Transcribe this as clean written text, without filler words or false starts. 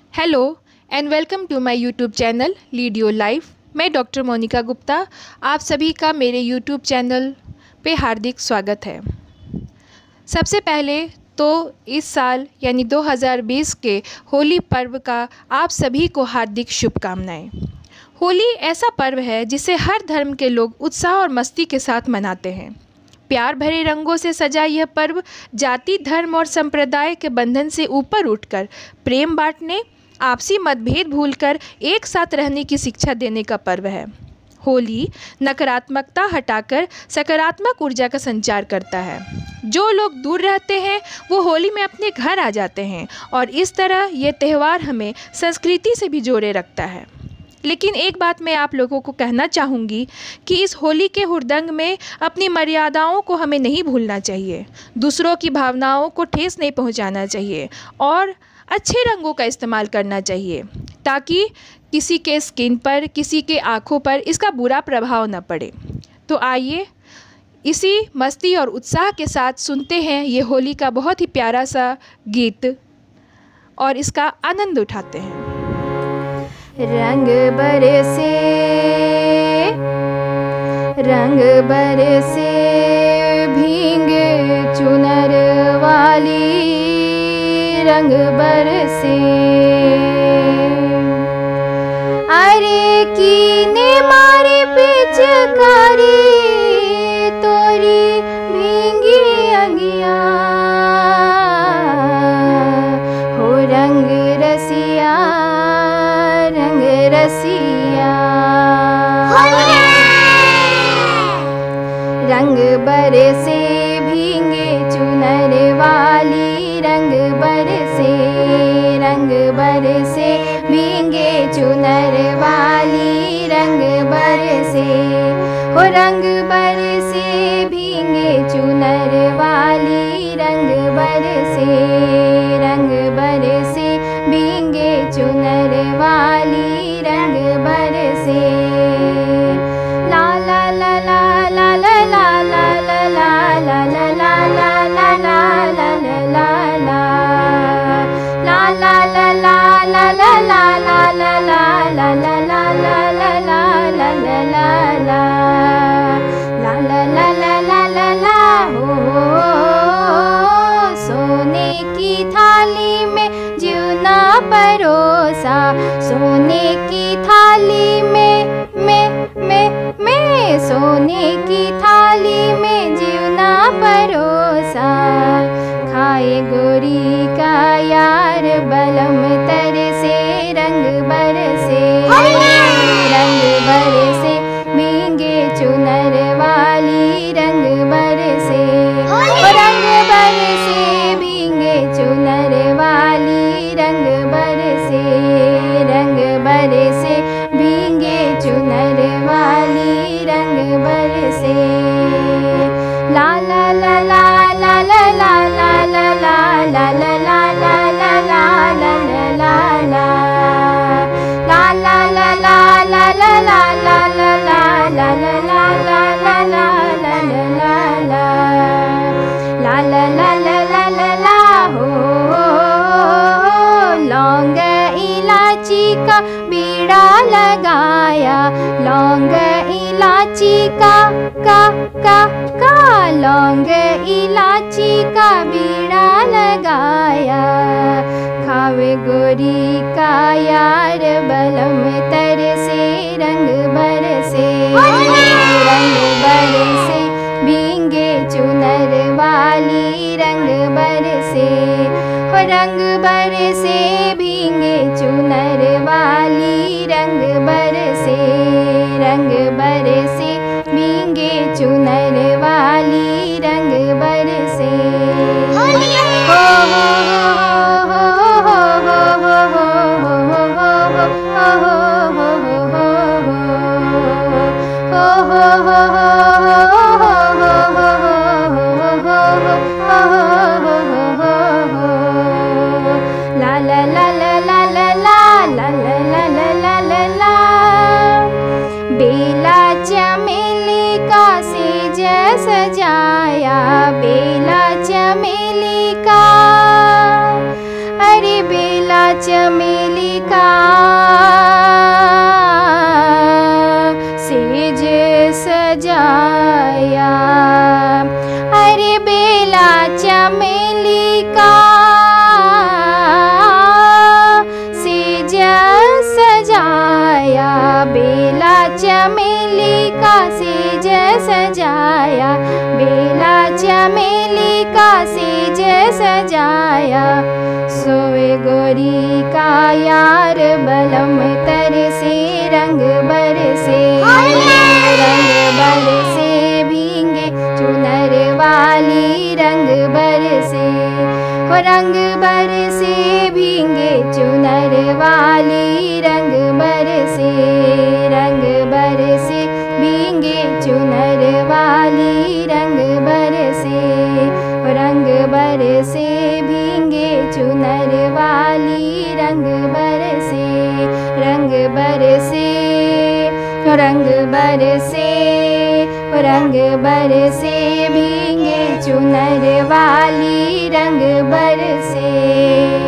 Hello and welcome to my YouTube channel lead your life. मैं doctor Monika Gupta, आप सभी का मेरे यूट्यूब चैनल पे हार्दिक स्वागत है। सबसे पहले तो इस साल यानी 2020 के होली पर्व का आप सभी को हार्दिक शुभकामनाएं। होली ऐसा पर्व है जिसे हर धर्म के लोग उत्साह और मस्ती के साथ मनाते हैं। प्यार भरे रंगों से सजा यह पर्व जाति, धर्म और संप्रदाय के बंधन से ऊपर उठकर प्रेम बांटने, आपसी मतभेद भूलकर एक साथ रहने की शिक्षा देने का पर्व है। होली नकारात्मकता हटाकर सकारात्मक ऊर्जा का संचार करता है। जो लोग दूर रहते हैं वो होली में अपने घर आ जाते हैं और इस तरह ये त्यौहार हमें संस्कृति से भी जोड़े रखता है। लेकिन एक बात मैं आप लोगों को कहना चाहूँगी कि इस होली के हुड़दंग में अपनी मर्यादाओं को हमें नहीं भूलना चाहिए। दूसरों की भावनाओं को ठेस नहीं पहुँचाना चाहिए और अच्छे रंगों का इस्तेमाल करना चाहिए ताकि किसी के स्किन पर, किसी के आँखों पर इसका बुरा प्रभाव न पड़े। तो आइए इसी मस्ती और उत्साह के साथ सुनते हैं ये होली का बहुत ही प्यारा सा गीत और इसका आनंद उठाते हैं। रंग बरसे भींगे चुनर वाली, रंग बरसे अरे कीने मारे पिचकारी तोरी भींगी अंगिया हो रंग रसिया रंग बरसे भींगे चुनर वाली, रंग बरसे भींगे चुनर वाली, रंग बरसे हो रंग बरसे भींगे चुनर वाली, रंग बरसे भींगे चुनर वाली, रंग बरसे ला ला ला ला ला ला ला ला ला ला ला ला ला ला ला ला ला ला सोने की थाली में जीवना परोसा, सोने की थाली में सोने की थाली में जीवना परोसा, खाए गोरी का यार बलम तरसे, रंग बरसे भींगे चुनर वाली, रंग बरसे भींगे चुनर वाली, रंग बरसे भींगे चुनर वाली, रंग बरसे ला ला ला ला ला ला ला ला ला ला ला ला ला ला ला ला ला ला लौंग इलायची का बीड़ा लगाया, लौंग इलायची का लौंग इलायची का बीड़ा लगाया, खावे गोरी का यार बलम तरसे, रंग बरसे भींगे चुनर वाली, रंग बरसे भींगे चुनर वाली, रंग बरसे भींगे चुनर वाली, रंग बरसे बेला चमेली का सेज सजाया, बेला चमेली का, अरे बेला चमेली का सेज सजाया। अरे बेला चमेली का सेज सजाया, बेला चमेली का सेज सजाया, बेला चमेली का सेज सजाया। सोए गोरी का यार बलम तरसे रंग बरसे, रंग बरसे भींगे चुनर वाली रंग बरसे, हो रंग बरसे भींगे चुनर वाली रंग बरसे, रंग बरसे भींगे चुनर वाली रंग बरसे, रंग बरसे भींगे चुनर वाली रंग बरसे, रंग बरसे, रंग बरसे, रंग बरसे भींगे चुनर वाली रंग बरसे।